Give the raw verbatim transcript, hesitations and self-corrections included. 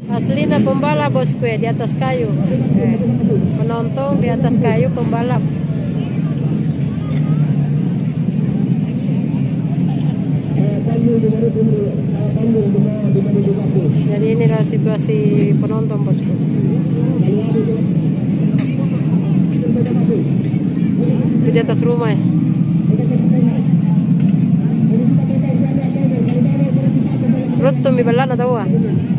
Aslinya pembalap bosku ya, di atas kayu. Eh, penonton di atas kayu, pembalap. Jadi inilah situasi penonton bosku. Itu di atas rumah ya. Rutto mi ballana tahu ah.